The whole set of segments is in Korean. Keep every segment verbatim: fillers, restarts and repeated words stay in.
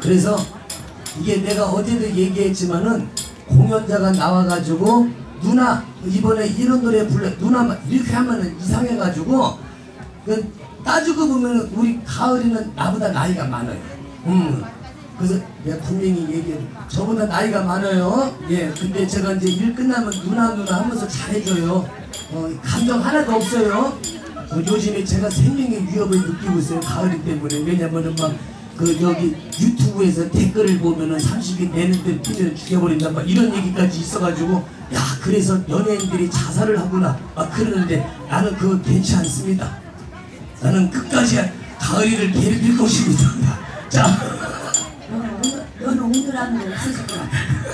그래서 이게 내가 어제도 얘기했지만은 공연자가 나와가지고 누나 이번에 이런 노래 불러 누나 이렇게 하면은 이상해가지고 그 따지고 보면은 우리 가을이는 나보다 나이가 많아요. 음. 그래서 내가 분명히 얘기해 저보다 나이가 많아요. 예. 근데 제가 이제 일 끝나면 누나 누나 하면서 잘해줘요. 어, 감정 하나도 없어요. 어, 요즘에 제가 생명의 위협을 느끼고 있어요. 가을이 때문에. 왜냐면은 막 그 여기 유튜브에서 댓글을 보면은 삼십이 내는데 뛰면 죽여버린다 막 이런 얘기까지 있어가지고 야 그래서 연예인들이 자살을 하구나 막 그러는데 나는 그거 괜찮습니다. 나는 끝까지 가을이를 괴롭힐 것입니다. 자. 너는 오늘하는 거 없으실 거야.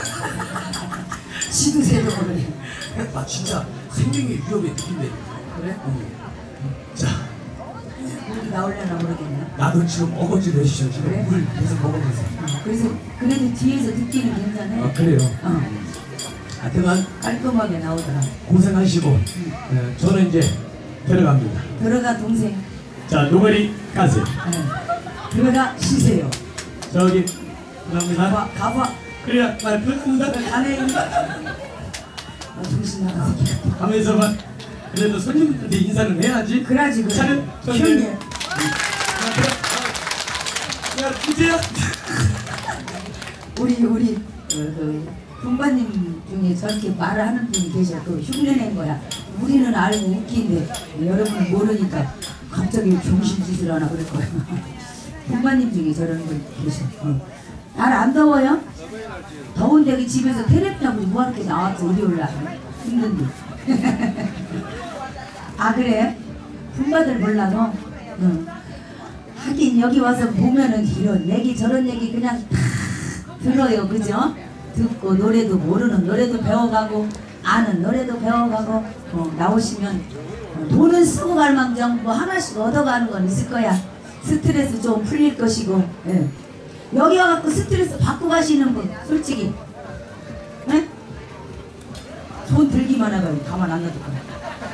지그새도 모르네. 아 진짜 생명의 위협에 느낀대. 그래? 응. 자. 물이 나오려나 모르겠네. 나도 지금 어거지로 해주셔. 지금 그래? 물 계속 먹어보세요. 어, 그래서 그래도 뒤에서 듣기는 괜찮아. 아 그래요? 어. 하여튼간 깔끔하게 나오더라. 고생하시고 응. 네, 저는 이제 들어갑니다. 들어가 동생. 자 노가리 가세요. 네. 들어가 쉬세요. 저기 감사합니다. 가봐 가봐. 그래야 말 끝난다. 가네. 어, 정신 나가 새끼. 가면서만 그래도 손님들한테 인사는 해야지. 그래야지 그래. 차렷 형님. 야 이제야. 우리 우리 그, 그 군관님 중에 저렇게 말을 하는 분이 계셔. 그 흉내낸 거야. 우리는 알고 웃긴데 여러분은 모르니까 갑자기 병신짓을 하나 그럴 거야. 군관님 중에 저런 분 계셔. 어. 날 안 더워요? 더운데 그 집에서 테레비하고 뭐 이렇게 나왔어 일요일날 힘든데. 아 그래? 군받을 몰라도? 응. 하긴 여기 와서 보면은 이런 얘기 저런 얘기 그냥 다 들어요. 그죠? 듣고 노래도 모르는 노래도 배워가고 아는 노래도 배워가고 어, 나오시면 돈은 쓰고 갈 망정 뭐 하나씩 얻어가는 건 있을 거야. 스트레스 좀 풀릴 것이고. 예. 여기 와갖고 스트레스 받고 가시는 분 솔직히 네? 손 들기만 해봐요. 가만 안 놔둘 거야.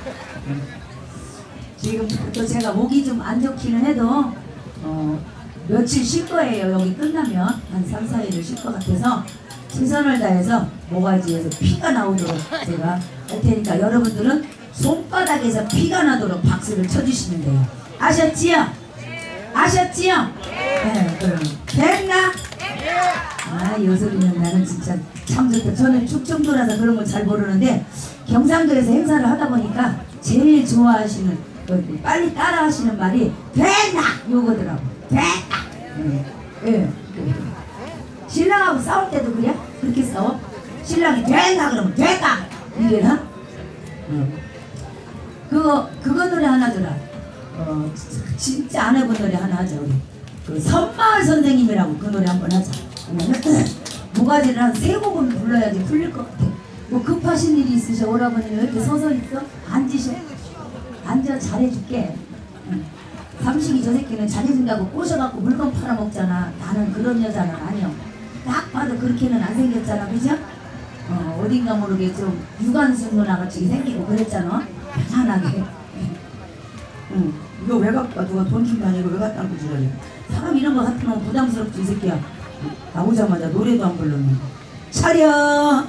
지금부터 제가 목이 좀 안 좋기는 해도 어, 며칠 쉴 거예요. 여기 끝나면 한 삼, 사 일을 쉴 것 같아서 최선을 다해서 모가지에서 피가 나오도록 제가 할 테니까 여러분들은 손바닥에서 피가 나도록 박수를 쳐주시면 돼요. 아셨지요? 아셨지요? 네, 그럼 됐나? 아, 이 소리는 나는 진짜 참 좋다. 저는 충청도라서 그런 걸 잘 모르는데 경상도에서 행사를 하다 보니까 제일 좋아하시는 빨리 따라 하시는 말이 됐나? 요거더라고. 됐나? 네. 네. 신랑하고 싸울 때도 그래? 그렇게 싸워? 신랑이 됐나? 그러면 됐다! 이래나? 응. 그거, 그거 노래 하나 들어. 어, 진짜 안 해본 노래 하나 하자, 우리. 그 선마을 선생님이라고 그 노래 한번 하자. 모가지를 한 세 곡은 불러야지 풀릴 것 같아. 뭐 급하신 일이 있으셔? 오라버니 왜 이렇게 서서 있어? 앉으셔. 앉아 잘해줄게. 응. 삼식이 저 새끼는 잘해준다고 꼬셔갖고 물건 팔아먹잖아. 나는 그런 여자는 아니여. 딱 봐도 그렇게는 안 생겼잖아. 그죠? 어, 어딘가 모르게 좀 유관순 누나같이 생기고 그랬잖아. 편안하게. 응. 이거 왜 갖고 와? 누가 돈 준 게 아니고 왜 갖다 놓고 주라니? 사람 이런 거 같으면 부담스럽지 이 새끼야. 나오자마자 노래도 안 불렀네. 차려!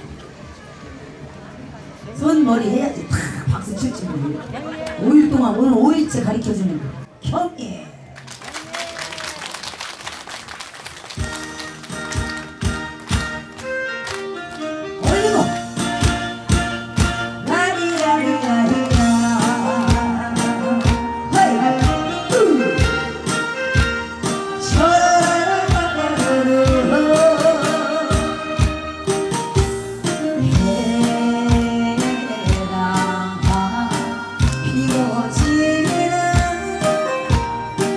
손머리 해야지. 탁 박수 칠지 뭐. 오 일 동안 오늘 오 일째 가르쳐주는 거. 형님! 올리고! 라리라리라리라 헤이! 으! 해랑 피고 지는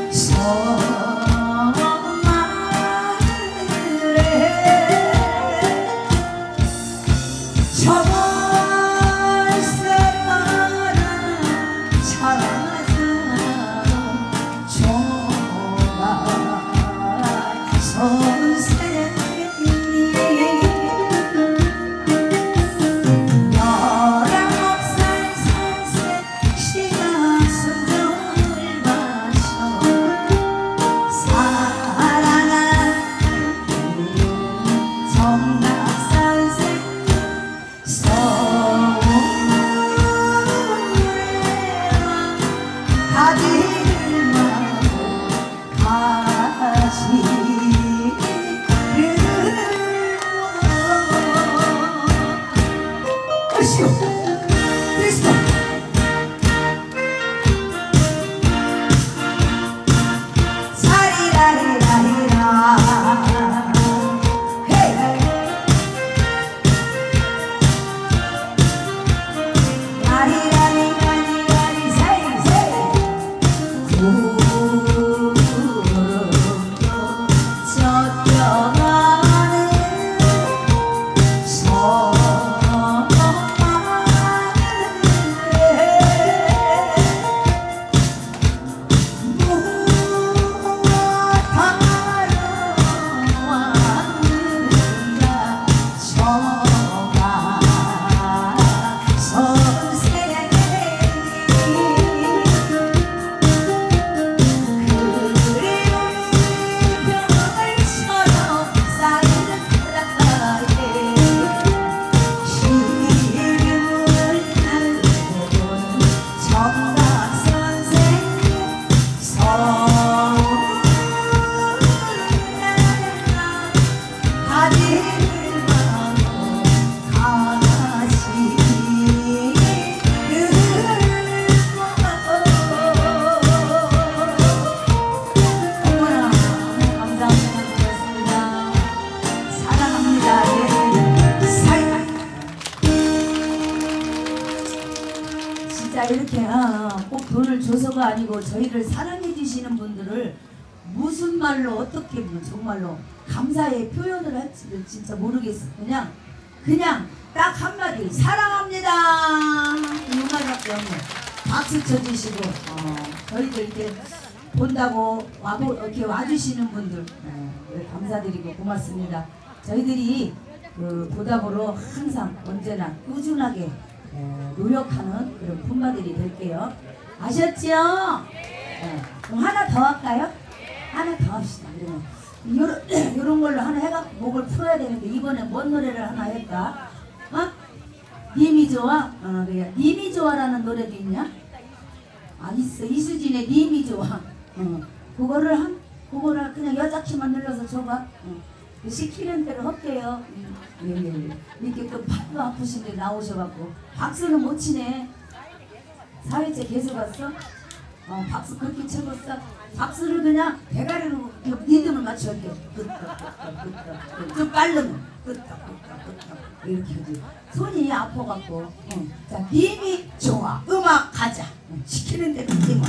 이렇게 어, 꼭 돈을 줘서가 아니고 저희를 사랑해 주시는 분들을 무슨 말로 어떻게 뭐 정말로 감사의 표현을 할지를 진짜 모르겠어. 그냥 그냥 딱 한마디 사랑합니다 이 말밖에 없네. 박수 쳐주시고 어, 저희들 이렇게 본다고 와, 이렇게 와주시는 분들 어, 네, 감사드리고 고맙습니다. 저희들이 그 보답으로 항상 언제나 꾸준하게 에, 노력하는 그런 품바들이 될게요. 아셨죠? 네. 그럼 하나 더 할까요? 하나 더 합시다. 그러면 요런, 요런 걸로 하나 해갖고 목을 풀어야 되는데 이번에 뭔 노래를 하나 할까? 어? 님이 좋아? 어, 그래. 님이 좋아라는 노래도 있냐? 아 있어. 이수진의 님이 좋아. 어. 그거를 한 그거를 그냥 여자 키만 눌러서 줘봐. 어. 시키는 대로 할게요. 예, 예, 예. 이렇게 또 팔도 아프신데 나오셔갖고 박수는 못 치네. 사회체 계속 왔어? 어, 박수 그렇게 쳐봤어? 박수를 그냥 대가리로 리듬을 맞춰야 좀 빠르면 끄떡 끄떡 끄떡 이렇게 하지. 손이 아파갖고 어. 자, 님이 좋아. 음악 가자. 어, 시키는 대로 리듬을.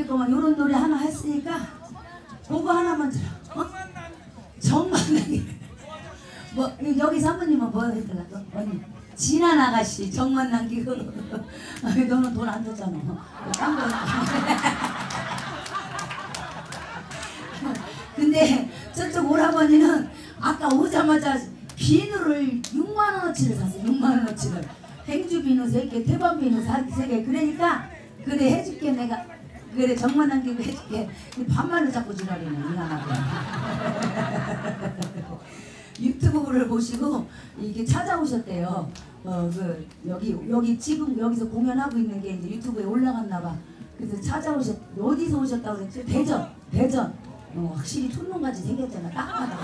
될 거면 요런 노래 하나 했으니까 그거 하나만 들어. 어? 정만나기. 뭐 여기 사모님은 뭐 했더라? 언니 진한 아가씨 정만 남기고. 너는 돈 안 줬잖아. 딴 거. 근데 저쪽 오라버니는 아까 오자마자 비누를 육만 원어치를 샀어. 육만 원어치를. 행주 비누 세 개, 태반 비누 세 개. 그러니까 그래 해줄게 내가. 그래 정만 남기고 해줄게. 반말로 자꾸 지랄이네. 이상하게. 유튜브를 보시고 이게 찾아오셨대요. 어 그 여기 여기 지금 여기서 공연하고 있는 게 이제 유튜브에 올라갔나봐. 그래서 찾아오셨. 어디서 오셨다고 그랬죠? 대전. 대전. 어, 확실히 촌놈같이 생겼잖아. 딱 봐도.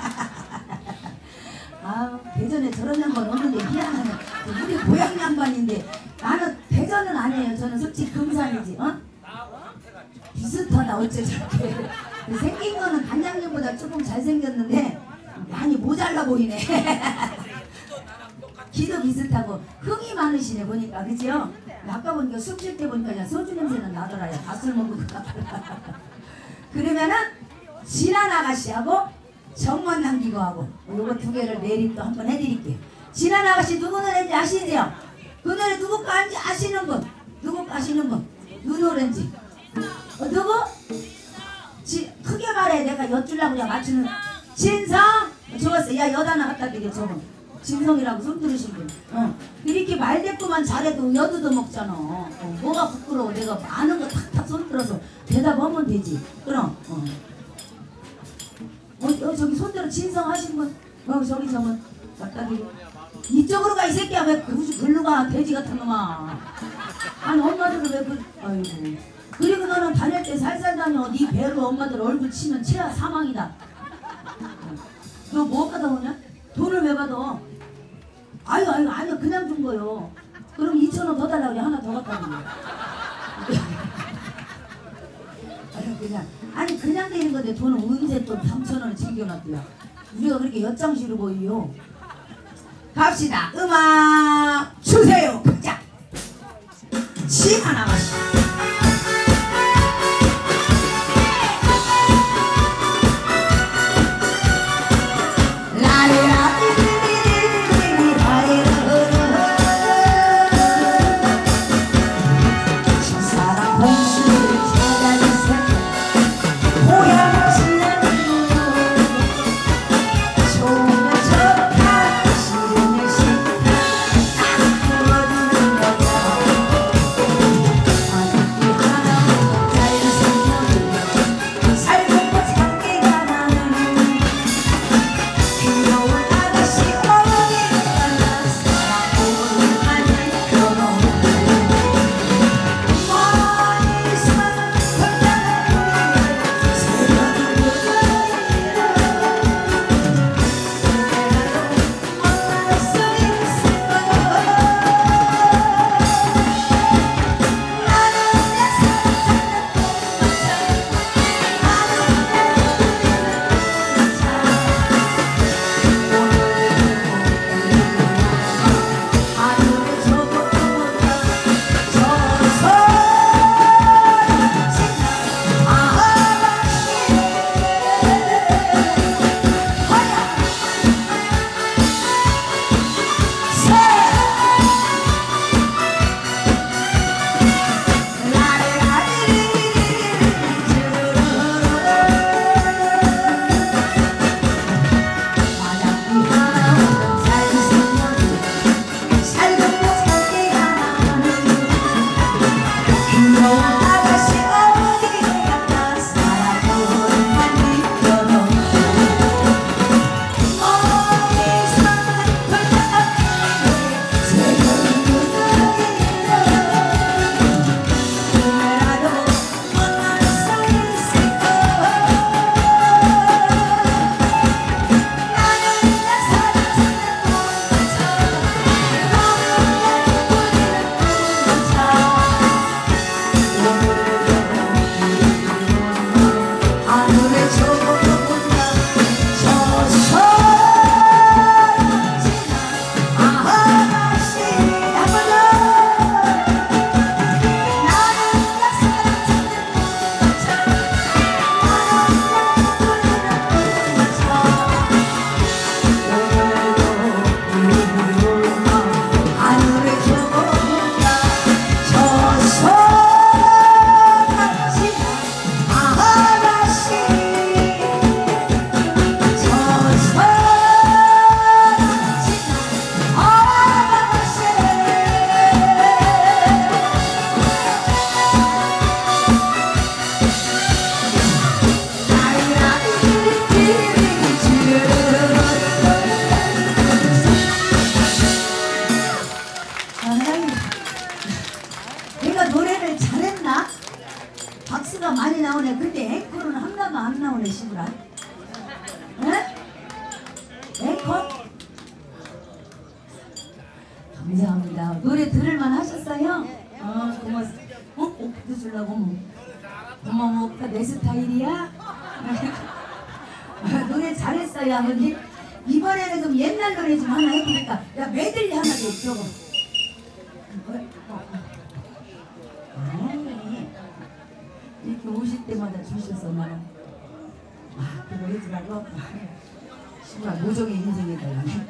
아 대전에 저런 양반 없는데 미안하네. 우리 고향 양반인데 나는 대전은 아니에요. 저는 솔직히 금산이지. 어? 비슷하다 어째 저렇게. 생긴 거는 간장님보다 조금 잘생겼는데 많이 모자라 보이네. 기도 비슷하고 흥이 많으시네 보니까. 그죠? 아까 보니까 숨 쉴 때 보니까 그냥 소주 냄새는 나더라요. 밭을 먹은 것 같아. 그러면은 진한 아가씨하고 정만 남기고 하고 요거 두 개를 내일 또 한번 해드릴게요. 진한 아가씨 누구 노래인지 아시죠? 그 노래 누구 거인지 아시는 분? 누구 거 아시는 분? 누구 노래인지? 어, 누구? 지, 크게 말해. 내가 엿주려고 그냥 맞추는. 진성! 좋았어. 야 엿 하나 갖다 드려. 저거 진성이라고 손 들으신 분. 어. 이렇게 말대꾸만 잘해도 엿도 먹잖아. 어. 뭐가 부끄러워. 내가 많은 거 탁탁 손 들어서 대답하면 되지. 그럼 어. 어, 어 저기 손들어 진성 하신 분. 어 저기 저분 갖다 드려. 이쪽으로 가 이 새끼야. 왜 글로 가 돼지 같은 놈아. 아니 엄마들은 왜 그 아이고. 그리고 너는 다닐 때 살살 다녀. 네 배로 엄마들 얼굴 치면 최하 사망이다. 너 뭐 받아오냐? 돈을 왜 받아? 아유 아유 아니요 그냥 준 거요. 그럼 이천 원 더 달라고 그래. 하나 더 갖다 드려. 아니 그냥 아니 그냥 되는 건데 돈은 언제 또 삼천 원을 챙겨놨더라. 우리가 그렇게 엿장시로 보이요. 갑시다. 음악 주세요. 자 진한 아가씨. I 컷. 감사합니다. 노래 들을만 하셨어요? 어, 고맙습니다. 어? 오빠도 주려고 뭐. 고마워, 오빠 내 스타일이야? 노래 잘했어요, 아버님. 이번에는 좀 옛날 노래 좀 하나 해드릴까? 야, 메들리 하나 좀 줘봐. 아니, 이렇게 오실 때마다 주셔서 나는. 아, 그거 해주라고? 정말 모종의 인생이다.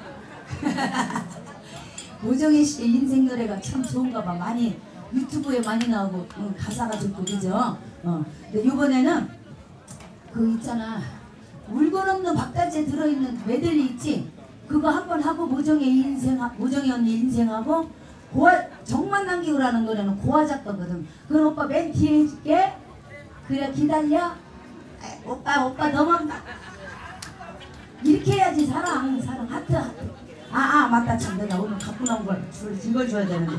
모종의 씨의 인생 노래가 참 좋은가 봐. 많이 유튜브에 많이 나오고 응, 가사가 좋고 그죠? 어. 근데 이번에는 그 있잖아 물건 없는 박달재 들어있는 메들리 있지? 그거 한번 하고 모종의 인생 모종의 언니 인생하고 고아 정만 남기고라는 노래는 고아 작가거든. 그건 오빠 맨 뒤에 해줄게. 그래 기다려. 에이, 오빠 오빠 너무 이렇게 해야지 사랑 사랑 하트 하트. 아아 아, 맞다 참 내가 오늘 갖고 나온 걸 이걸 줘야 되는데.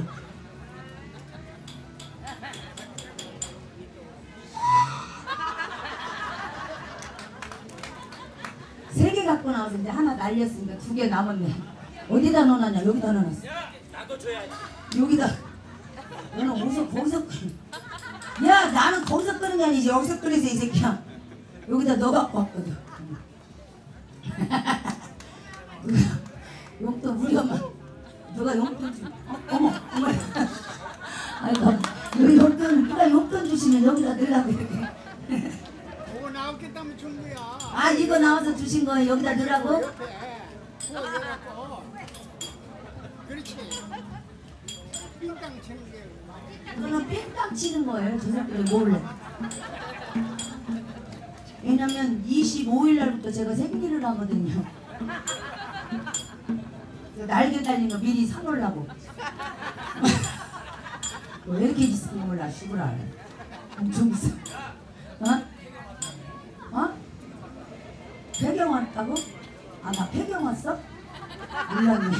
세 개 갖고 나와서 이제 하나 날렸으니까 두 개 남았네. 어디다 넣어놨냐? 여기다 넣어놨어. 나도 줘야지. 여기다. 너는 어디서 거기서 야 나는 거기서 끄는 게 아니지 여기서 끄내서 이 새끼야. 여기다 넣어 갖고 왔거든. 용돈 우리 엄마 누가 용돈 주 어, 어머 어머 아이고 여기 용돈 누가 용돈 주시면 여기다 넣으라고 이렇게. 뭐 나왔겠다면 준 거야. 아 이거 나와서 주신 거예요. 여기다 넣으라고? 옆에 그거 넣어갖고. 그렇지. 삥땅 치는 게. 그거는 삥땅 치는 거예요. 저 새끼들 몰래. 왜냐면 이십오일 날부터 제가 생일을 하거든요. 날개 달린 거 미리 사놓으려고. 왜 이렇게 있으면 몰라 시부라. 엄청 있어. 어? 어? 폐경 왔다고? 아 나 폐경 왔어? 몰랐네.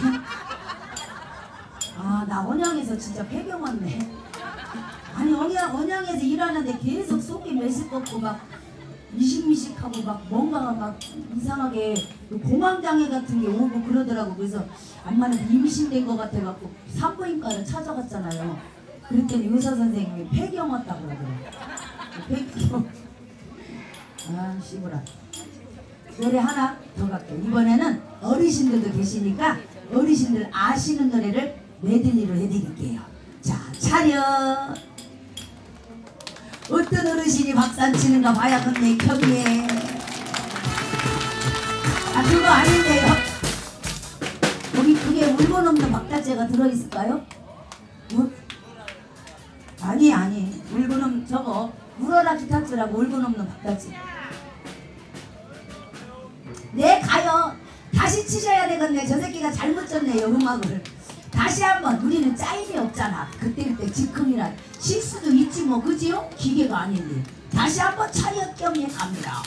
아 나 언양에서 진짜 폐경 왔네. 아니 언양, 언양에서 일하는데 계속 속이 메스껍고 막 미식미식하고 막 뭔가가 막 이상하게 공황장애 같은 게 오고 그러더라고. 그래서 엄마는 임신된 것 같아갖고 산부인과를 찾아갔잖아요. 그랬더니 의사 선생님이 폐경 왔다고 그러더라고. 폐경. 아 씨부라. 노래 하나 더 갈게요. 이번에는 어르신들도 계시니까 어르신들 아시는 노래를 메들리로 해드릴게요. 자 차렷. 어떤 어르신이 박산 치는가 봐야겠네. 경례. 아 그거 아닌데요. 여기 그게 물건 없는 박달재가 들어있을까요? 뭐? 아니 아니 물건 없는 저거 울어라 기타주라고 물건 없는 박달재. 네 가요. 다시 치셔야 되겠네. 저 새끼가 잘못 쳤네요 음악을. 다시 한번. 우리는 짜임이 없잖아. 그때그때 즉흥이라 실수도 있지 뭐 그지요? 기계가 아닌데. 다시 한번 차렷 경례 갑니다.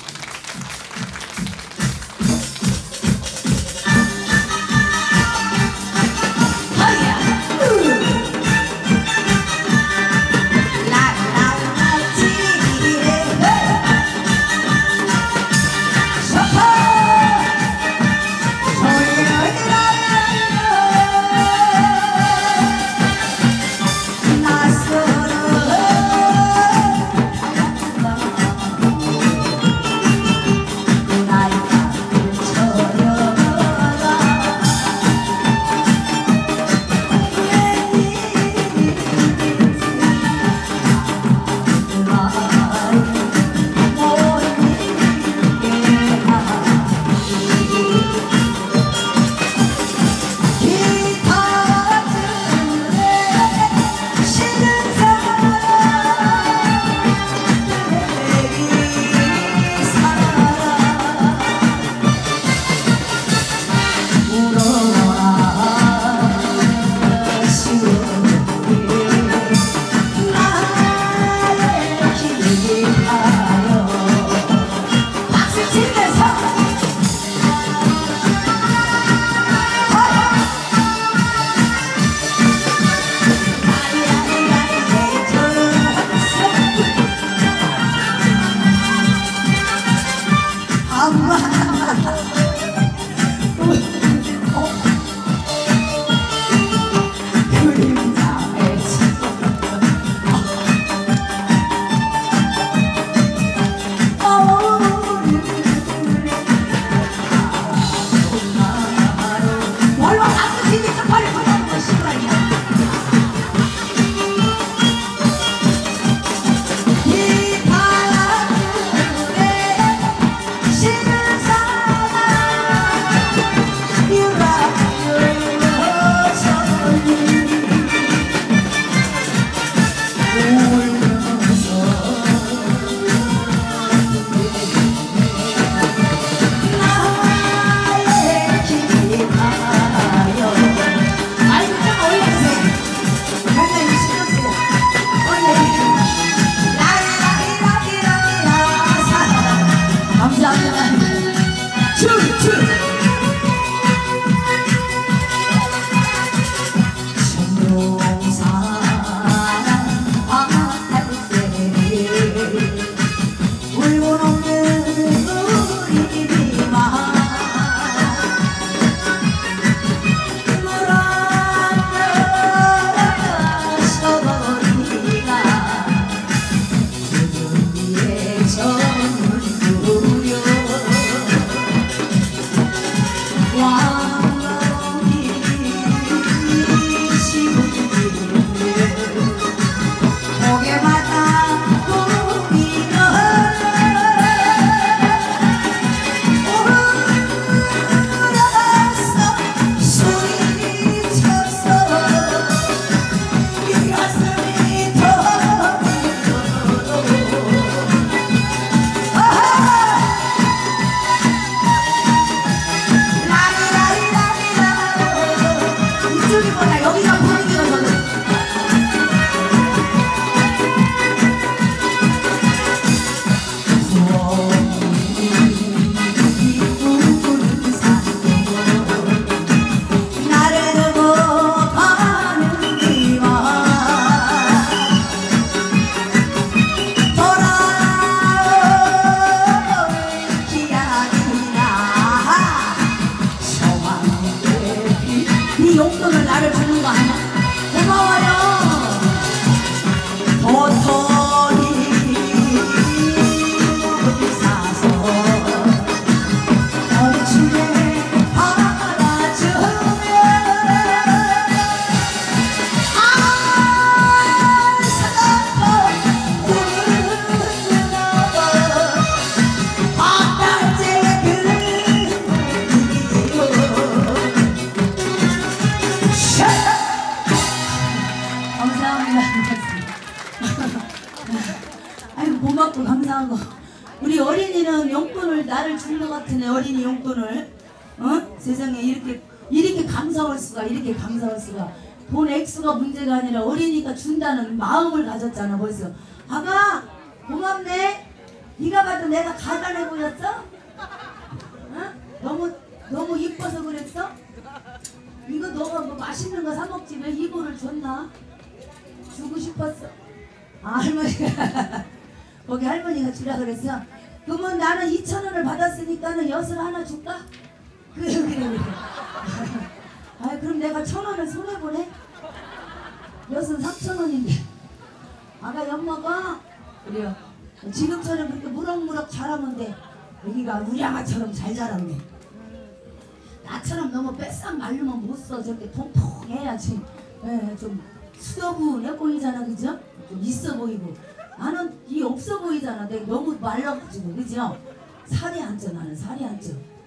고맙고 감사하고 우리 어린이는 용돈을 나를 준 것 같으네. 어린이 용돈을 어? 세상에 이렇게 이렇게 감사할 수가 이렇게 감사할 수가 돈 액수가 문제가 아니라 어린이가 준다는 마음을 가졌잖아. 벌써 아가 고맙네. 네가 봐도 내가 가난해 보였어? 어? 너무 너무 이뻐서 그랬어? 이거 너가 뭐 맛있는 거 사 먹지 왜 이거를 줬나? 주고 싶었어. 아 할머니가 거기 할머니가 주라 그랬어. 그러면 나는 이천 원을 받았으니까는 엿을 하나 줄까? 그래 그래 그래. 아 그럼 내가 천 원을 손해보네? 엿은 삼천 원인데. 아가 엿 먹어? 그래요. 지금처럼 그렇게 무럭무럭 자라면 돼. 여기가 우리 아가처럼 잘 자랐네. 나처럼 너무 뺏싹 마르면 못 써. 저렇게 통통해야지. 예, 좀 수더분해 보이잖아, 그죠? 좀 있어 보이고. 나는 이 없어 보이잖아. 내가 너무 말라가지고, 그죠? 살이 안 쪄, 나는 살이 안 쪄.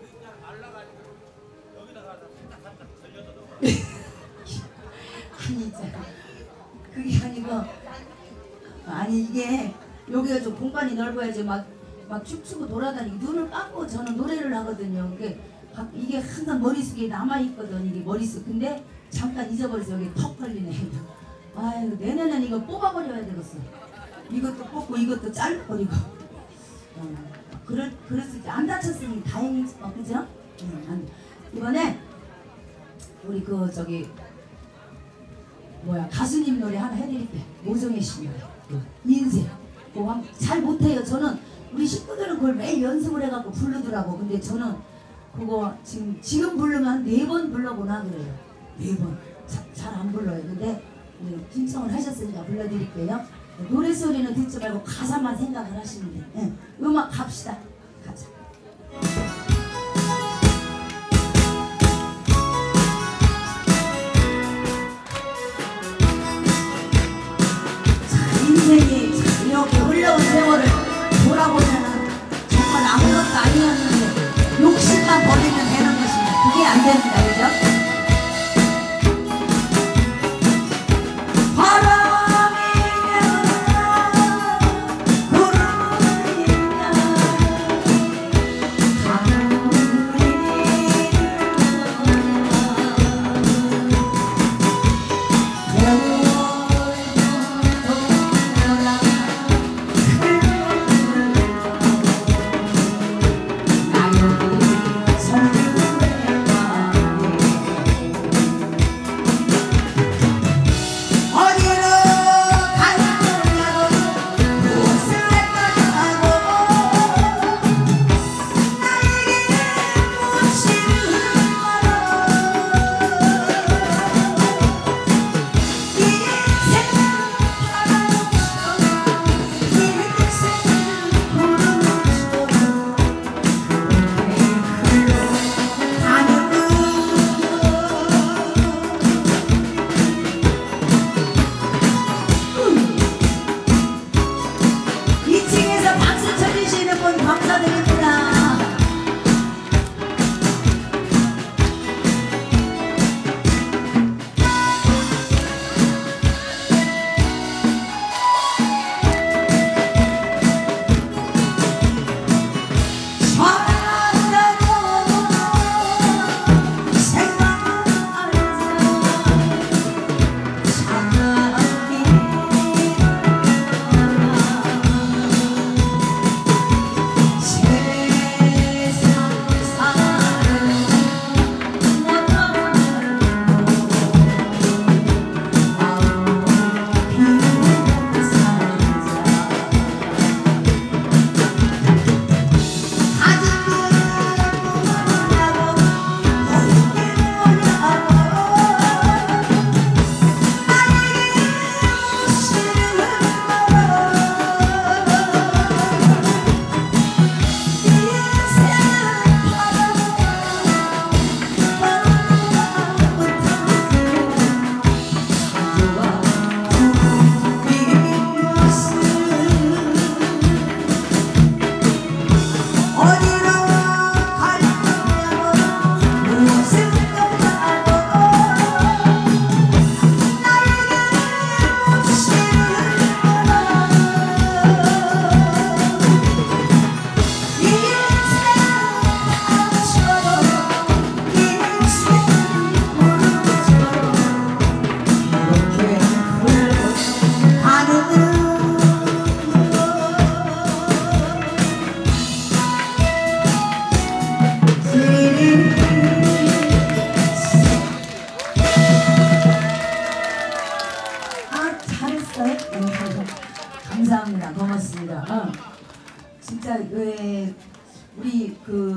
아니, 있잖아. 그게 아니고, 아니, 이게, 여기가 좀 공간이 넓어야지 막, 막 춤추고 돌아다니고, 눈을 감고 저는 노래를 하거든요. 그게, 이게 항상 머릿속에 남아있거든, 이게 머릿속. 근데 잠깐 잊어버려서 여기 턱 걸리네. 아유, 내년엔 이거 뽑아버려야 되겠어. 이것도 뽑고 이것도 잘라버리고. 어, 그럴, 그랬을 때 안 다쳤으니 다행이지, 어, 그죠? 응, 안, 이번에 우리 그 저기 뭐야 가수님 노래 하나 해드릴게. 오정혜 씨 노래. 인생. 그거 잘 못해요. 저는 우리 식구들은 그걸 매일 연습을 해갖고 부르더라고. 근데 저는 그거 지금 지금 부르면 한 네 번 불러보나 그래요. 네 번. 잘 안 불러요. 근데 신청을 하셨으니까 불러드릴게요. 노래 소리는 듣지 말고 가사만 생각을 하시면 돼요. 네. 음악 갑시다. 가자. 자, 인생이 이렇게 흘러온 세월을 돌아보면은 정말 아무것도 아니었는데 욕심만 버리면 되는 것입니다. 그게 안 됩니다. 그죠? 바람이면 구름이면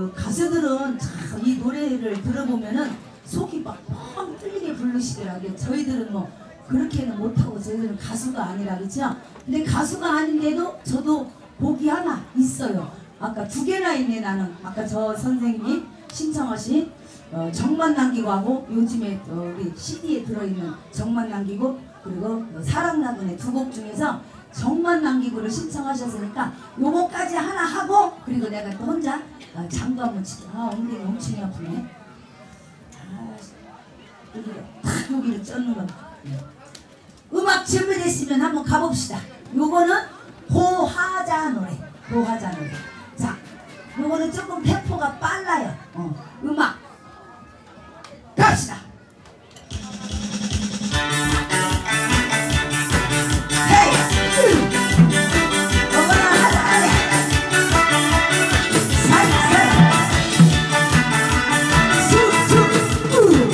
그 가수들은 참 이 노래를 들어보면은 속이 막 뻥 뚫리게 부르시더라고요. 저희들은 뭐 그렇게는 못하고 저희들은 가수가 아니라 그렇죠. 근데 가수가 아닌데도 저도 곡이 하나 있어요. 아까 두 개나 있네 나는. 아까 저 선생님이 신청하신 어, 정만 남기고 하고 요즘에 어, 우리 씨디에 들어있는 정만 남기고 그리고 어, 사랑나그네 두 곡 중에서 정만 남기고를 신청하셨으니까 요거까지 하나 하고 그리고 내가 또 혼자 어, 장도 한번 치고 아 엉덩이 엄청 아프네. 아 여기를 탁 여기를 쩌는 거. 음악 준비됐으면 한번 가봅시다. 요거는 고하자 노래. 고하자 노래. 자, 요거는 조금 템포가 빨라요. 어, 음악 갑시다. 헤이! 요거는 하자 하자. 살살. 쑥쑥. 우.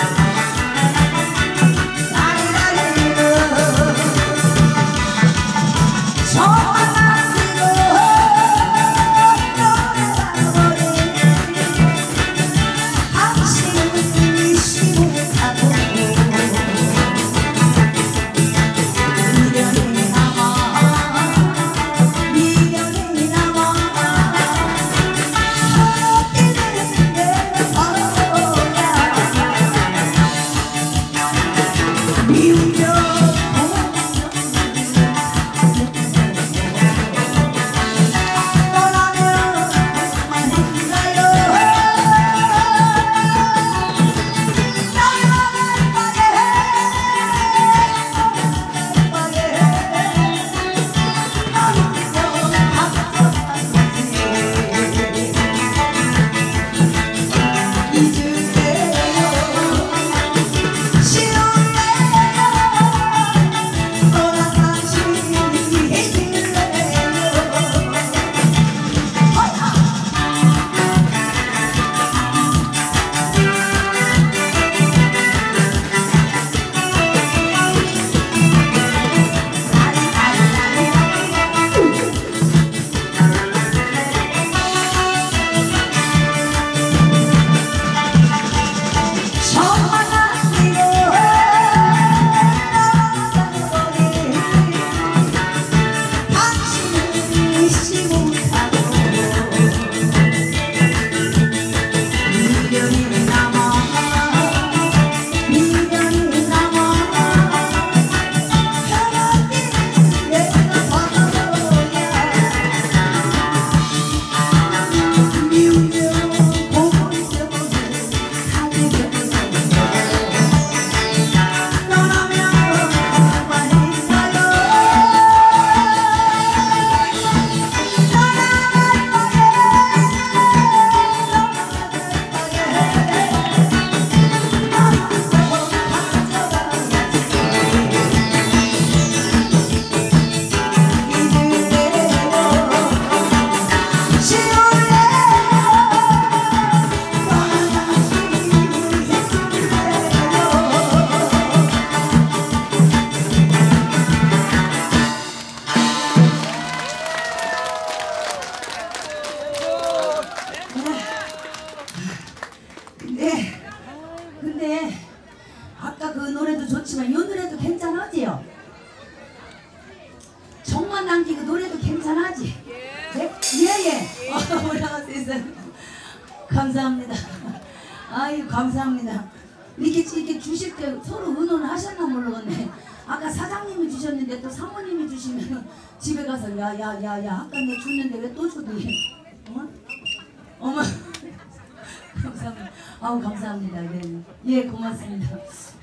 감사합니다. 아유 감사합니다. 이렇게 이렇게 주실 때 서로 의논을 하셨나 모르겠네. 아까 사장님이 주셨는데 또 사모님이 주시면 집에 가서 야야야야 아까 내 줬는데 왜 또 줘도 어? 어머 감사합니다. 아우 감사합니다. 네. 예 고맙습니다.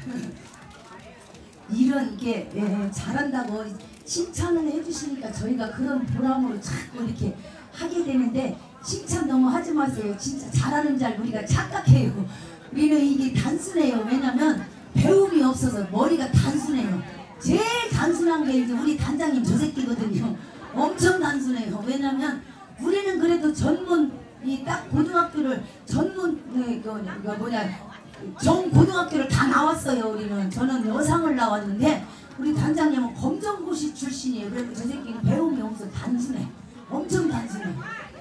이런 게 예, 잘한다고 칭찬을 해주시니까 저희가 그런 보람으로 자꾸 이렇게 하게 되는데 칭찬 너무 하지 마세요. 진짜 잘하는 줄 알고 우리가 착각해요. 우리는 이게 단순해요. 왜냐면 배움이 없어서 머리가 단순해요. 제일 단순한 게 이제 우리 단장님 저 새끼거든요. 엄청 단순해요. 왜냐면 우리는 그래도 전문 이 딱 고등학교를 전문 네, 그, 그 뭐냐 정 고등학교를 다 나왔어요. 우리는 저는 여상을 나왔는데 우리 단장님은 검정고시 출신이에요. 그래서 저 새끼는 배움이 없어 단순해. 엄청 단순해.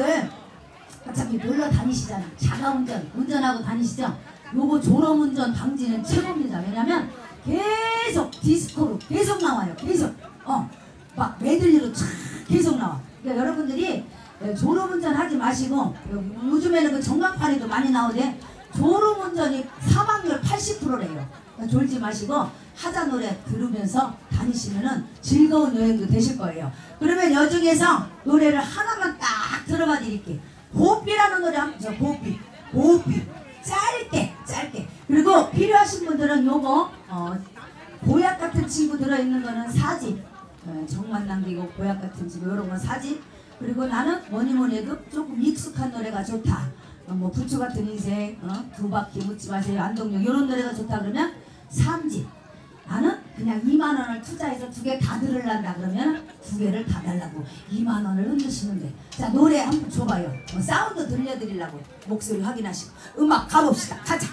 여러분들 어차피 놀러 다니시잖아. 자가운전 운전하고 다니시죠. 요거 졸음운전 방지는 최고입니다. 왜냐면 계속 디스코로 계속 나와요. 계속 어막 메들리로 촥 계속 나와. 그러니까 여러분들이 졸음운전 하지 마시고, 요즘에는 그 전광판에도 많이 나오대. 졸음운전이 사망률 팔십 퍼센트래요. 그러니까 졸지 마시고 하자 노래 들으면서 다니시면은 즐거운 여행도 되실 거예요. 그러면 여중에서 노래를 하나만 딱 들어봐 드릴게. 보삐라는 노래 한번 저 보삐 보삐 짧게 짧게. 그리고 필요하신 분들은 요거 어, 보약 같은 친구 들어있는 거는 사집, 어, 정만 남기고 보약 같은 친구 요런 건 사집. 그리고 나는 뭐니 뭐니 해도 조금 익숙한 노래가 좋다. 어, 뭐 부추 같은 인생, 어, 두 바퀴 묻지 마세요, 안동역 요런 노래가 좋다 그러면 삼집. 나는 그냥 이만 원을 투자해서 두 개 다 들으려다 그러면 두 개를 다 달라고 이만 원을 흔드시는데. 자, 노래 한번 줘봐요. 어, 사운드 들려드리려고 목소리 확인하시고 음악 가봅시다. 가자.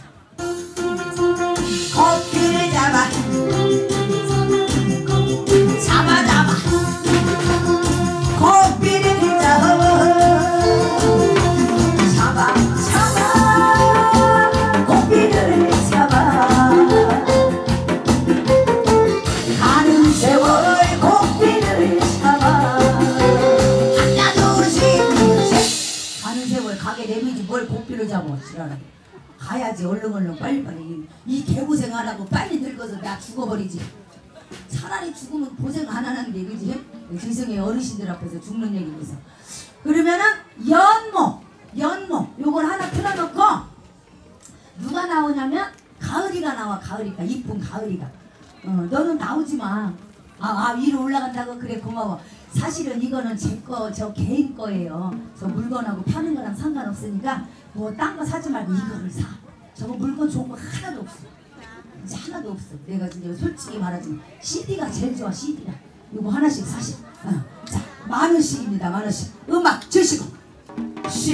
커피를 잡아 잡아 잡아 커피를 잡아 잡아 잡아 커피를 잡아 가는 세월 커피를 잡아 하나 둘셋 가는 세월 가게 내미지 뭘 커피를 잡아. 지랄아. 가야지. 얼른 얼른 빨리빨리. 이 개고생 안 하고 빨리 늙어서 나 죽어버리지. 차라리 죽으면 고생 안 하는데, 그지? 지성의 어르신들 앞에서 죽는 얘기면서. 그러면은 연목 연목 요걸 하나 틀어놓고 누가 나오냐면 가을이가 나와. 가을이가 이쁜 가을이가. 어, 너는 나오지 마. 아, 아 위로 올라간다고? 그래 고마워. 사실은 이거는 제 거, 저 개인 거예요. 저 물건하고 파는 거랑 상관없으니까 뭐 딴 거 사지 말고 이거를 사. 저거 물건 좋은 거 하나도 없어. 이제 하나도 없어. 내가 지금 솔직히 말하지만 씨디가 제일 좋아. 씨디가. 이거 하나씩 사시. 어. 자, 만 원씩입니다. 만 원씩. 음악 주시고. 쉬.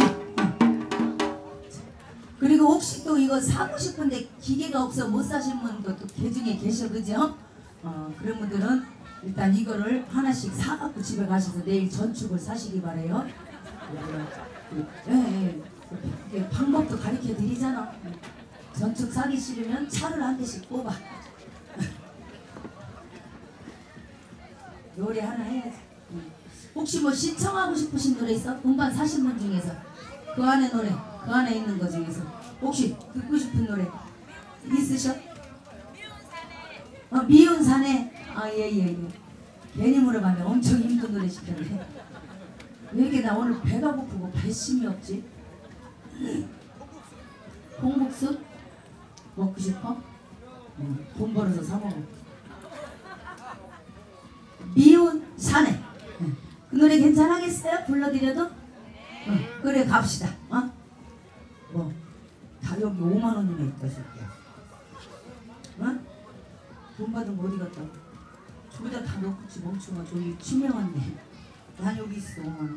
그리고 혹시 또 이거 사고 싶은데 기계가 없어 못 사신 분도 또 계중에 계셔, 그죠? 어, 그런 분들은 일단 이거를 하나씩 사갖고 집에 가셔서 내일 전축을 사시기 바래요. 예, 예. 예, 방법도 가르쳐 드리잖아. 전축 사기 싫으면 차를 한 대씩 뽑아. 노래 하나 해야지. 혹시 뭐 신청하고 싶으신 노래 있어? 음반 사신 분 중에서 그 안에 노래, 그 안에 있는 거 중에서 혹시 듣고 싶은 노래 있으셔? 어, 미운 사내. 아, 예, 예, 예. 괜히 물어봤네. 엄청 힘든 노래 시켰네. 왜 이렇게 나 오늘 배가 고프고 배심이 없지? 콩국수? 먹고 싶어? 응, 돈 벌어서 사 먹어. 미운 사내. 응. 그 노래 괜찮겠어요? 불러드려도? 응. 그래, 갑시다. 어? 뭐? 다 여기 오만 원이나 있다, 새끼야. 어? 돈 받은 거 어디 갔다? 저기다 다 넣고치 멍청아. 저기 치매 왔네. 난 여기 있어. 오만 원.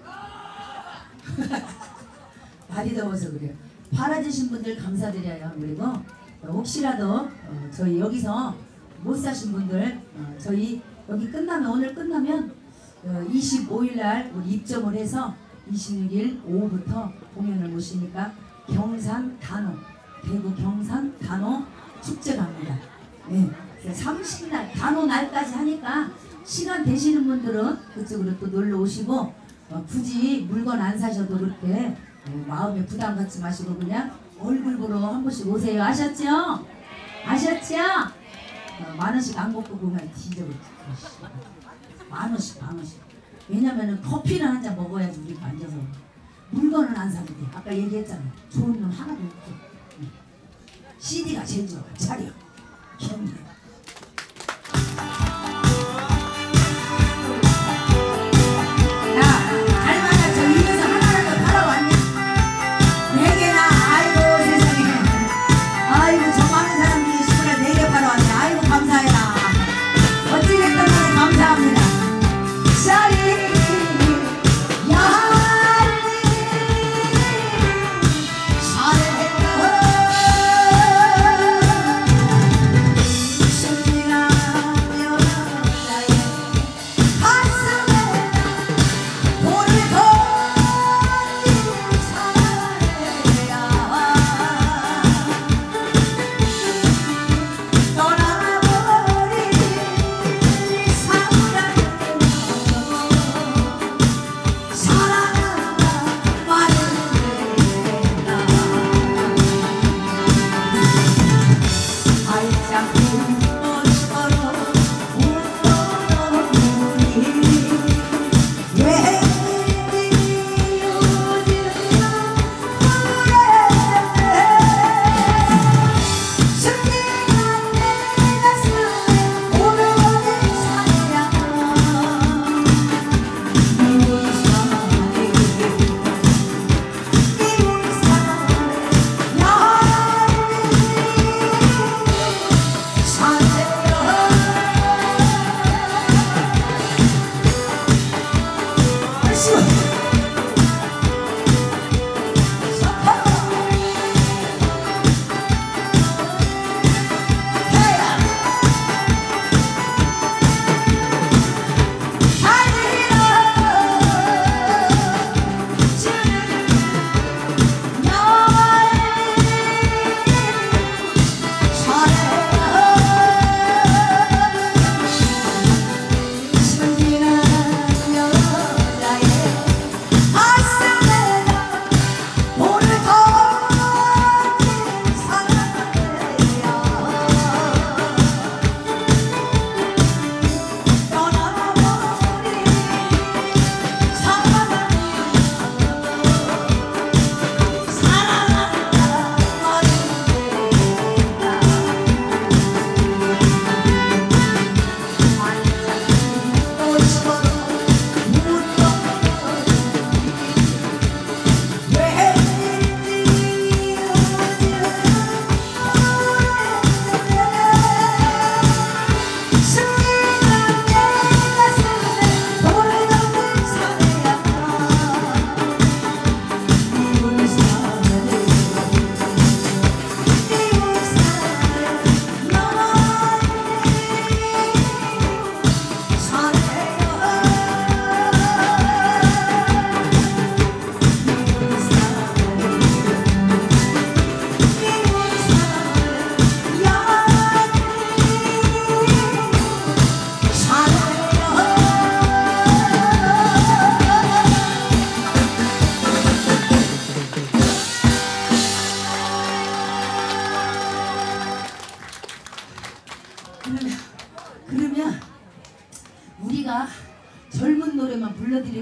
날이 더워서 그래요. 팔아주신 분들 감사드려요. 그리고 혹시라도 어, 저희 여기서 못 사신 분들 어, 저희 여기 끝나면 오늘 끝나면 어, 이십오 일 날 우리 입점을 해서 이십육 일 오후부터 공연을 모시니까 경산 단오, 대구 경산 단오 축제 갑니다. 네. 삼십 날 단오 날까지 하니까 시간 되시는 분들은 그쪽으로 또 놀러 오시고 어, 굳이 물건 안 사셔도 그렇게 어, 마음에 부담 갖지 마시고 그냥 얼굴 보러 한 번씩 오세요. 아셨죠? 아셨죠? 어, 만 원씩 안 먹고 보면 뒤져버려. 만 원씩 만 원씩. 왜냐면은 커피는 한 잔 먹어야지 우리가 앉아서. 물건은 안 사도 돼. 아까 얘기했잖아. 좋은 놈 하나도 없고. 응. 씨디가 제일 좋아. 차려. 경례.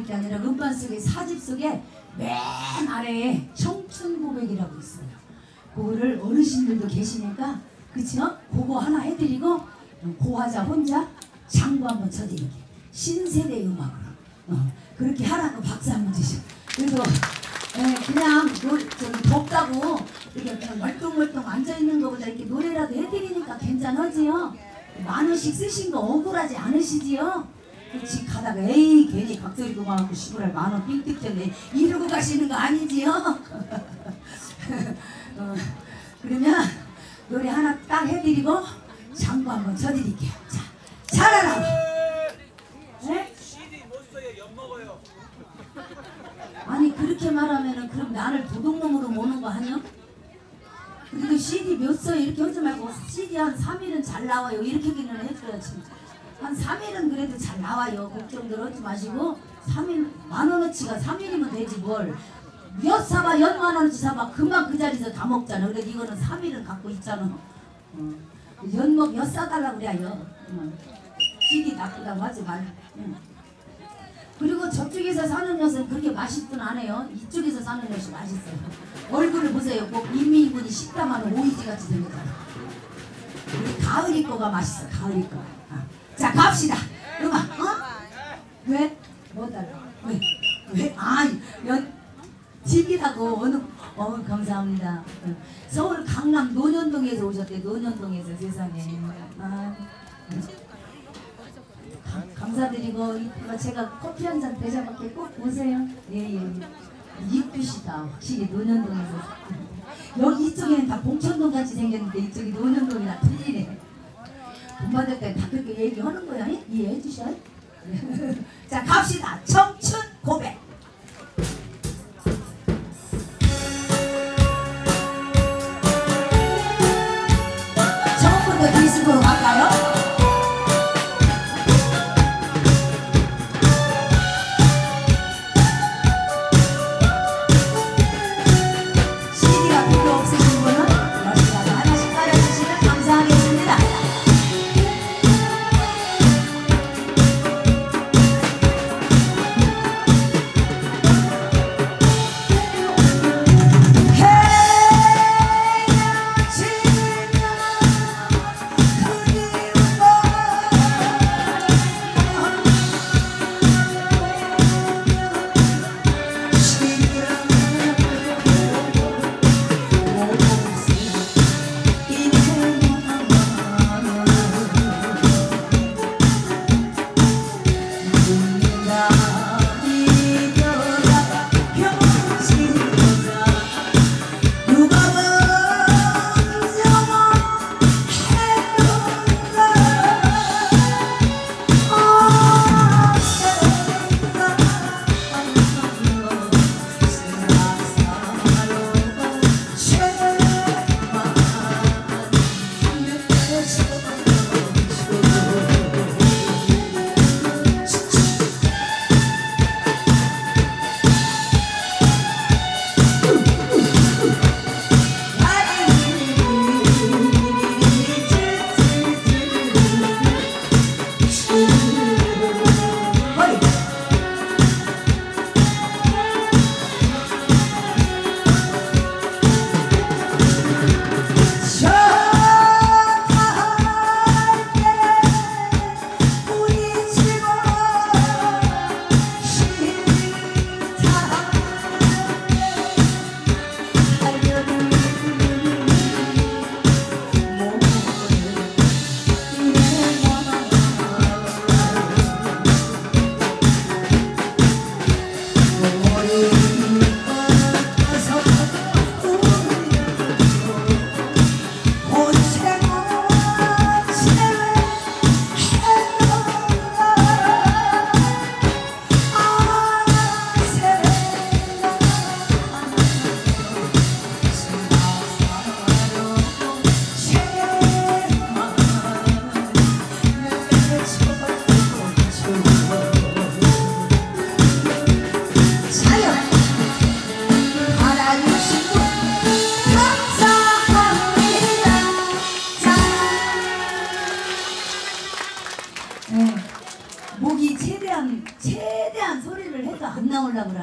게 아니라 음반 속에 사집 속에 맨 아래에 청춘 고백이라고 있어요. 그거를 어르신들도 계시니까 그쵸? 그거 하나 해드리고 고화자 혼자 장구 한번 쳐드릴게. 신세대 음악으로 어, 그렇게 하라고 박수 한번 주시고. 그래서 예, 그냥 노, 저기 덥다고 이렇게 그냥 멀뚱멀뚱 앉아있는 것보다 이렇게 노래라도 해드리니까 괜찮으지요? 만 원씩 쓰신 거 억울하지 않으시지요? 그치 가다가 에이 괜히 각소리 그만하고 시부랄 만원 삥뜩 졌네 이러고 가시는 거 아니지요? 어, 그러면 노래 하나 딱 해드리고 장구 한번 쳐드릴게요. 자, 잘하라고. 네? 씨디 못 써요. 엿먹어요. 아니 그렇게 말하면은 그럼 나를 도둑놈으로 모는 거 아니야? 그래도 씨디 몇 써 이렇게 하지 말고 씨디 한 삼 일은 잘 나와요 이렇게기는 해줘야지. 한 삼 일은 그래도 잘 나와요. 걱정들 하지 마시고 삼 일 만 원어치가 삼 일이면 되지 뭘. 몇 사봐 연 만 원어치 사봐 금방 그 자리에서 다 먹잖아. 그래도 이거는 삼 일은 갖고 있잖아. 어. 연먹 몇 사달라고 그래요. 어. 씨디 나쁘다고 하지 말. 응. 그리고 저쪽에서 사는 엿은 그렇게 맛있든 안 해요. 이쪽에서 사는 엿이 맛있어요. 얼굴을 보세요. 꼭 인민군이 식담하는 오이지 같이 생겼잖아. 우리 가을이 거가 맛있어. 가을이 거. 아. 자 갑시다. 음악. 어? 왜? 뭐 달라? 왜? 왜? 아, 연 집이라고 어느? 어 감사합니다. 서울 강남 논현동에서 오셨대. 논현동에서 세상에. 아. 감사드리고 제가 커피 한 잔 대접할게. 꼭 오세요. 예예. 예. 이쁘시다. 확실히 논현동에서. 여기 이쪽에는 다 봉천동 같이 생겼는데 이쪽이 논현동이라 틀리네. 돈 받을 때 다 그렇게 얘기하는 거야. 이해해 주셔요. 자 갑시다. 청춘 고백. 처음부터 디스코로 갈까요?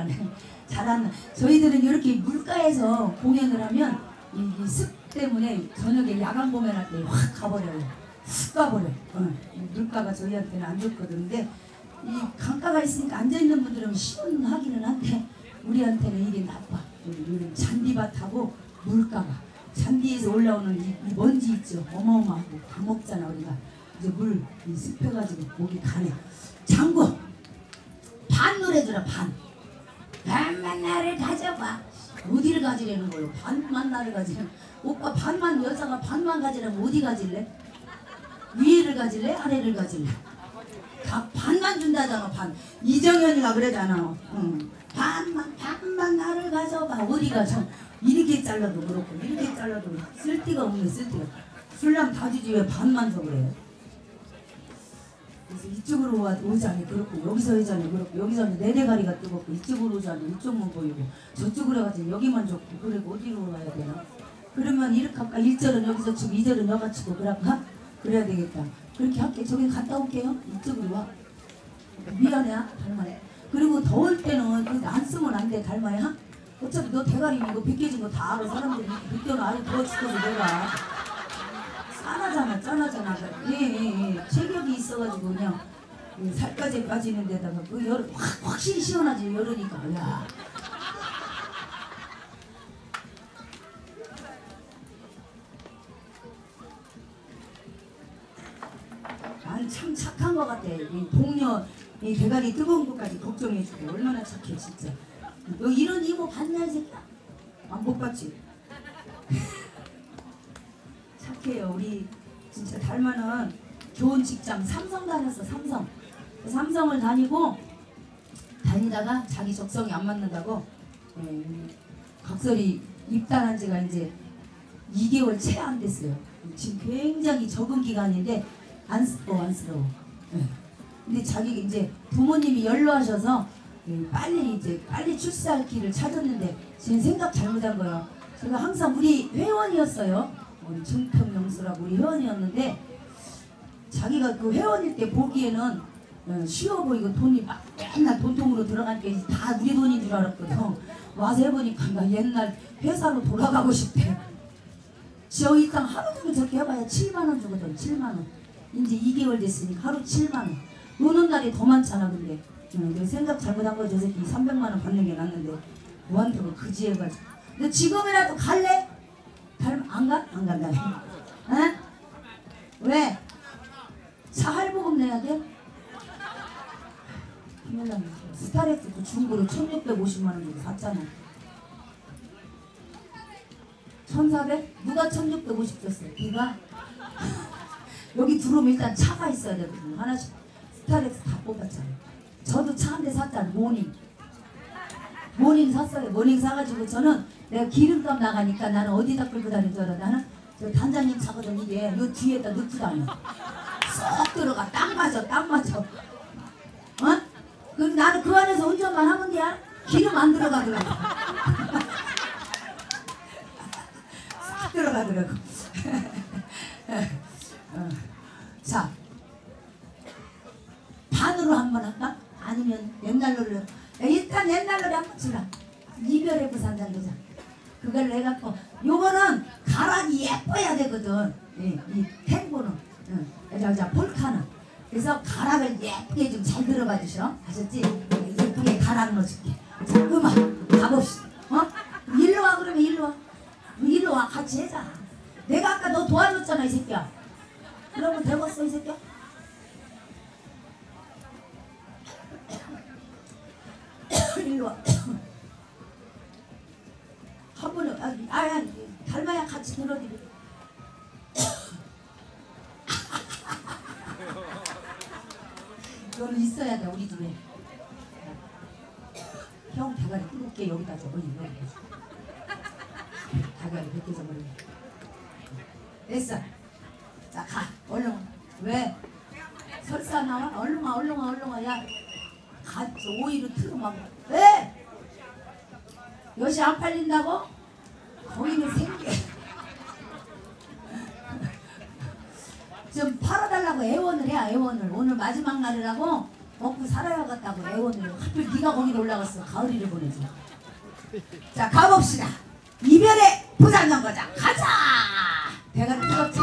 잘하네. 잘하는. 저희들은 이렇게 물가에서 공연을 하면 이, 이 습 때문에 저녁에 야간 공연할 때 확 가버려요. 훅 가버려. 어. 물가가 저희한테는 안 좋거든. 근데 이 강가가 있으니까 앉아있는 분들은 시원하기는 한데 우리한테는 이게 나빠. 우리 잔디밭하고 물가가. 잔디에서 올라오는 이, 이 먼지 있죠. 어마어마하고 다 먹잖아 우리가. 이제 물 이 습해가지고 목이 가네. 장구 반 노래주라. 반. 반만 나를 가져봐. 어디를 가지려는 거요? 반만 나를 가지려. 오빠 반만 여자가 반만 가지려면 어디 가질래? 위에를 가질래? 아래를 가질래? 다 반만 준다잖아. 반. 이정현이가 그러잖아. 응. 반만 반만 나를 가져봐. 어디 가져? 이렇게 잘라도 그렇고 이렇게 잘라도 쓸데가 없네. 쓸데가. 술랑 다 주지 왜 반만 더 그래요? 그래서 이쪽으로 와, 오자니 그렇고 여기서 오자니 그렇고 여기서는 내 대가리가 뜨겁고 이쪽으로 오자니 이쪽만 보이고 저쪽으로 해가지고 여기만 좋고 그리고 어디로 와야 되나? 그러면 이렇게 할까? 일 절은 여기서 치고 이 절은 여가 치고 그럴까? 그래야 되겠다. 그렇게 할게. 저기 갔다 올게요. 이쪽으로 와. 미안해 달마야. 그리고 더울 때는 그거 안 쓰면 안 돼 달마야. 어차피 너 대가리 이거 벗겨진 거 다 알아. 사람들이 벗겨는 아예 더워 죽어서 내가 짠하잖아 짠하잖아. 예예예 예. 체격이 있어가지고 그냥 살까지 빠지는 데다가 그 여름 확, 확실히 시원하지 여름이니까. 야. 난 참 착한 것 같아. 이 동료 이 대가리 뜨거운 것까지 걱정해주고 얼마나 착해 진짜. 너 이런 이모 봤냐 이 새끼야? 안 못 봤지? 착해요. 우리 진짜 달마는 좋은 직장 삼성 다녔어. 삼성. 삼성을 다니고 다니다가 자기 적성이 안 맞는다고 예, 각설이 입단한 지가 이제 이 개월 채 안 됐어요. 지금 굉장히 적은 기간인데 안쓰러워 안쓰러워. 예. 근데 자기 이제 부모님이 연로하셔서 예, 빨리 이제 빨리 출세할 길을 찾았는데 지금 생각 잘못한 거예요. 제가 항상 우리 회원이었어요. 우리 증평영수라고 우리 회원이었는데 자기가 그 회원일 때 보기에는 어, 쉬워 보이고 돈이 막 맨날 돈통으로 들어가니까 다 우리 돈인 줄 알았거든. 와서 해보니까 나 옛날 회사로 돌아가고 싶대. 저 이 땅 하루 종일 저렇게 해봐야 칠만 원 주거든. 칠만 원. 이제 이 개월 됐으니까 하루 칠만 원. 노는 날이 더 많잖아. 근데 응, 생각 잘못한 거죠. 저 새끼 삼백만 원 받는 게 낫는데 뭐한테고 그지해가지고. 너 지금이라도 갈래? 갈, 안 가? 안 간다. 응? 왜? 차 할부금 내야 돼? 스타렉스도 중고로 천육백오십만 원 주고 샀잖아. 천사백? 누가 천육백오십 줬어? 네가? 여기 들어오면 일단 차가 있어야 되거든. 하나씩 스타렉스 다 뽑았잖아. 저도 차 한 대 샀잖아. 모닝. 모닝 샀어요. 모닝 사가지고 저는 내가 기름값 나가니까 나는 어디다 끌고 다니는 줄 알아? 나는 저 단장님 차거든. 이게 요 뒤에다 넣고 다녀. 쏙 들어가. 딱 맞아. 딱 맞아. 어? 그럼 나는 그 안에서 운전만 하면 돼. 기름 안 들어가더라고. 싹 들어가더라고. 어. 자, 반으로 한번 할까? 아니면 옛날 노래. 일단 옛날 노래 한번 치라. 이별의 부산장 되자. 그걸 해갖고 요거는 가락이 예뻐야 되거든. 이, 이 탱고는 응. 자, 자, 폴카는 그래서 가락을 예쁘게 좀 잘 들어봐 주셔. 아셨지? 예쁘게 가락 넣어줄게. 자, 음악 가봅시다. 어? 일로 와. 그러면 일로 와. 일로 와. 같이 해자. 내가 아까 너 도와줬잖아 이 새끼야. 그러면 되겠어 이 새끼야? 일로 와. 한 번에 아, 아야 닮아야 같이 들어드려. 이거는 있어야 돼 우리 집에. 형 대가리 뜨겁게 여기다 줘. 어이 여기 줘. 대가리 벗겨져 버리네. 됐어. 자 가. 얼른. 왜? 설사 나와? 얼른 와 얼른 와 얼른 와. 야 가. 오이로 틀어 막. 왜? 엿이 안 팔린다고? 거기는 생겨. 좀 팔아달라고 애원을 해. 애원을. 오늘 마지막 날이라고 먹고 살아야겠다고 애원으로 하필 네가 거기로 올라갔어. 가을이를 보내줘. 자 가봅시다. 이별의 부산연가자 가자. 대가리 뜨겁지.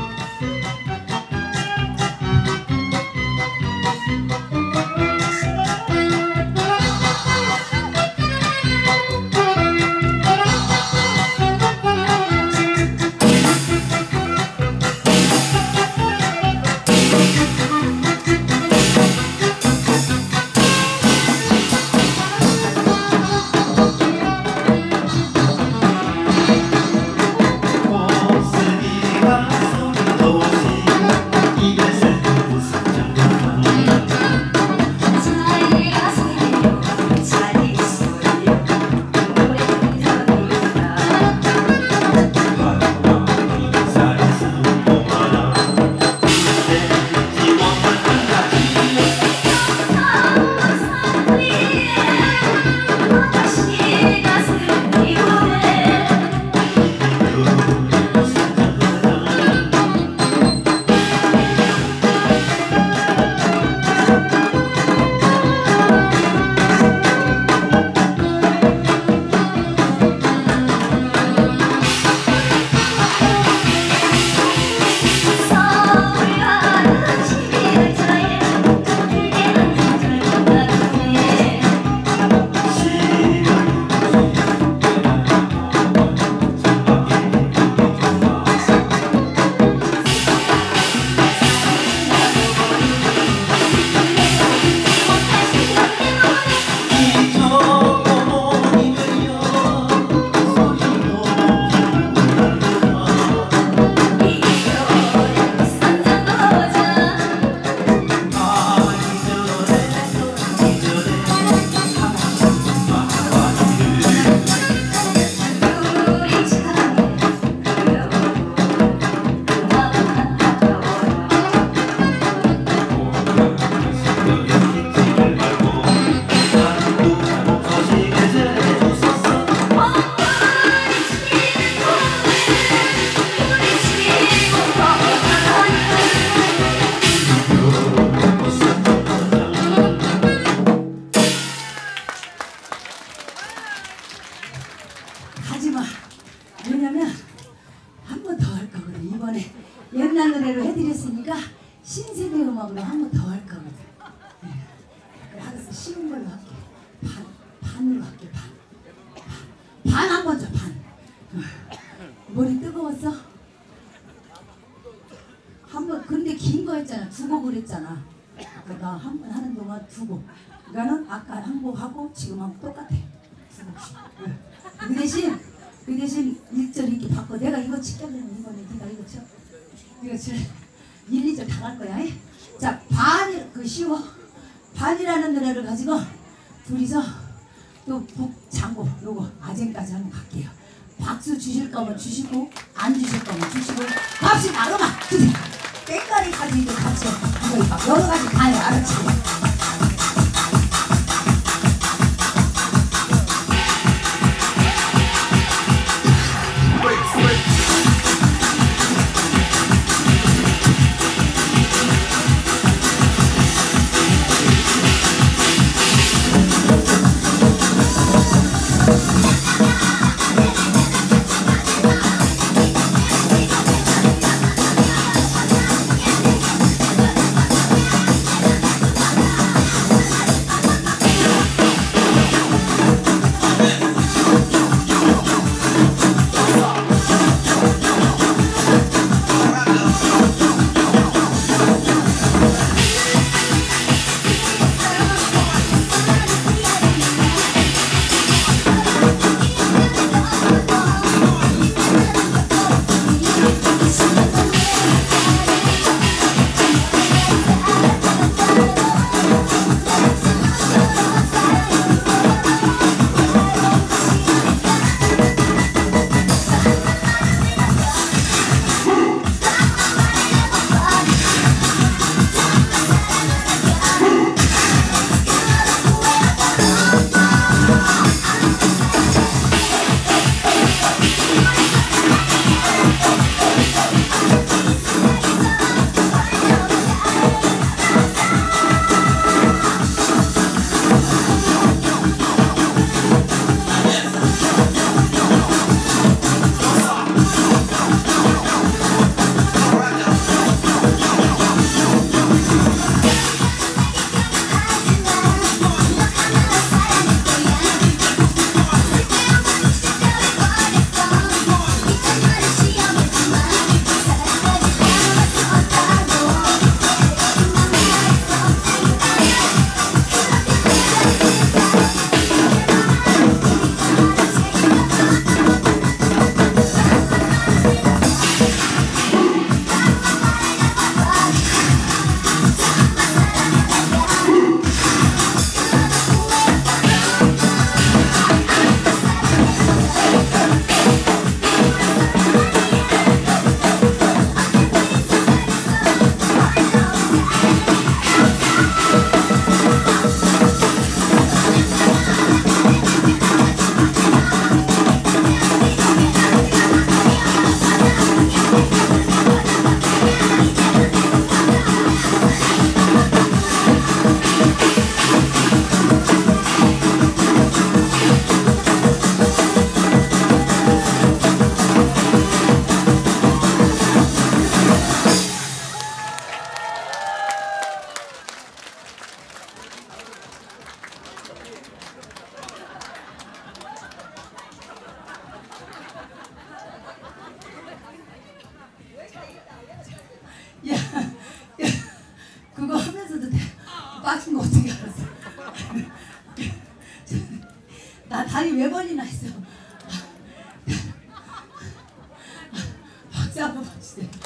하지마. 왜냐면 한 번 더 할 거거든. 이번에 옛날 노래로 해드렸으니까 신세대 음악으로 한 번 더 할 거거든. 네. 알았어. 쉬운 걸로 할게. 반, 반으로 할게. 반. 반 한 번 줘. 반. 머리 뜨거웠어? 한 번. 근데 긴 거 했잖아. 두 곡을 했잖아. 나 한 번 하는 동안 두 곡. 그러니까는 아까 한 곡 하고 지금 하고 똑같아. 두 곡씩. 네. 그 대신 그 대신 일 절 이렇게 바꿔. 내가 이거 지켜주면 이번에 네가 이거 쳐. 이거 칠. 일, 이 절 다 갈 거야. 이? 자, 반, 그 쉬워. 반이라는 노래를 가지고 둘이서 또 북장고 요거 아쟁까지 한번 갈게요. 박수 주실 거면 주시고 안 주실 거면 주시고 갑시다. 음악 주세요. 땡가리까지 이제 같이 이거 여러 가지 가요. 알았지? 박수 한번 주세요.